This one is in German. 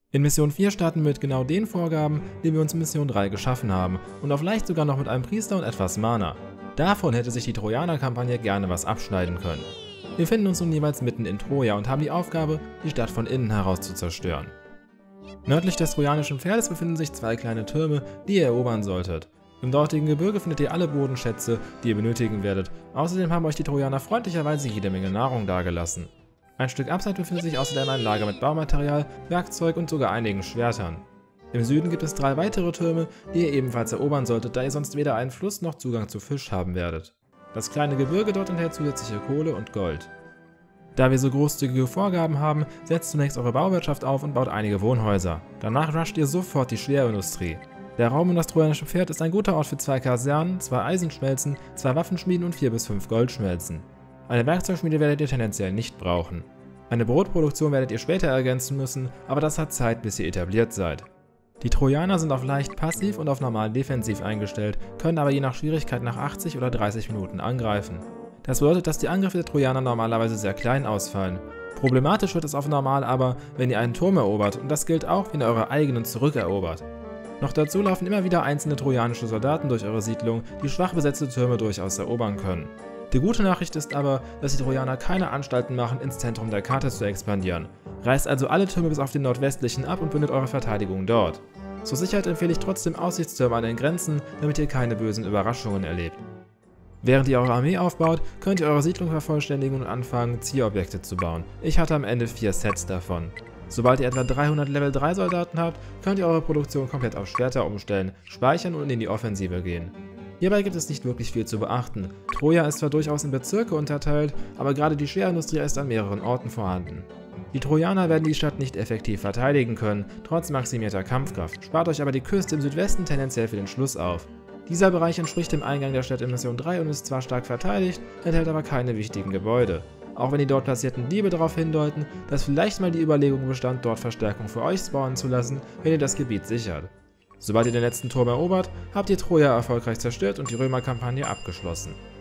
In Mission 4 starten wir mit genau den Vorgaben, die wir uns in Mission 3 geschaffen haben und auf leicht sogar noch mit einem Priester und etwas Mana. Davon hätte sich die Trojaner-Kampagne gerne was abschneiden können. Wir finden uns nun jeweils mitten in Troja und haben die Aufgabe, die Stadt von innen heraus zu zerstören. Nördlich des trojanischen Pferdes befinden sich 2 kleine Türme, die ihr erobern solltet. Im dortigen Gebirge findet ihr alle Bodenschätze, die ihr benötigen werdet. Außerdem haben euch die Trojaner freundlicherweise jede Menge Nahrung dagelassen. Ein Stück abseits befindet sich außerdem ein Lager mit Baumaterial, Werkzeug und sogar einigen Schwertern. Im Süden gibt es 3 weitere Türme, die ihr ebenfalls erobern solltet, da ihr sonst weder einen Fluss noch Zugang zu Fisch haben werdet. Das kleine Gebirge dort enthält zusätzliche Kohle und Gold. Da wir so großzügige Vorgaben haben, setzt zunächst eure Bauwirtschaft auf und baut einige Wohnhäuser. Danach rusht ihr sofort die Schwerindustrie. Der Raum um das trojanische Pferd ist ein guter Ort für 2 Kasernen, 2 Eisenschmelzen, 2 Waffenschmieden und 4 bis 5 Goldschmelzen. Eine Werkzeugschmiede werdet ihr tendenziell nicht brauchen. Eine Brotproduktion werdet ihr später ergänzen müssen, aber das hat Zeit, bis ihr etabliert seid. Die Trojaner sind auf leicht passiv und auf normal defensiv eingestellt, können aber je nach Schwierigkeit nach 80 oder 30 Minuten angreifen. Das bedeutet, dass die Angriffe der Trojaner normalerweise sehr klein ausfallen. Problematisch wird es auf normal aber, wenn ihr einen Turm erobert, und das gilt auch, wenn ihr eure eigenen zurückerobert. Noch dazu laufen immer wieder einzelne trojanische Soldaten durch eure Siedlung, die schwach besetzte Türme durchaus erobern können. Die gute Nachricht ist aber, dass die Trojaner keine Anstalten machen, ins Zentrum der Karte zu expandieren. Reißt also alle Türme bis auf den nordwestlichen ab und bündet eure Verteidigung dort. Zur Sicherheit empfehle ich trotzdem Aussichtstürme an den Grenzen, damit ihr keine bösen Überraschungen erlebt. Während ihr eure Armee aufbaut, könnt ihr eure Siedlung vervollständigen und anfangen, Zielobjekte zu bauen. Ich hatte am Ende 4 Sets davon. Sobald ihr etwa 300 Level 3 Soldaten habt, könnt ihr eure Produktion komplett auf Schwerter umstellen, speichern und in die Offensive gehen. Hierbei gibt es nicht wirklich viel zu beachten. Troja ist zwar durchaus in Bezirke unterteilt, aber gerade die Schwerindustrie ist an mehreren Orten vorhanden. Die Trojaner werden die Stadt nicht effektiv verteidigen können, trotz maximierter Kampfkraft, spart euch aber die Küste im Südwesten tendenziell für den Schluss auf. Dieser Bereich entspricht dem Eingang der Stadt in Mission 3 und ist zwar stark verteidigt, enthält aber keine wichtigen Gebäude. Auch wenn die dort platzierten Diebe darauf hindeuten, dass vielleicht mal die Überlegung bestand, dort Verstärkung für euch spawnen zu lassen, wenn ihr das Gebiet sichert. Sobald ihr den letzten Turm erobert, habt ihr Troja erfolgreich zerstört und die Römerkampagne abgeschlossen.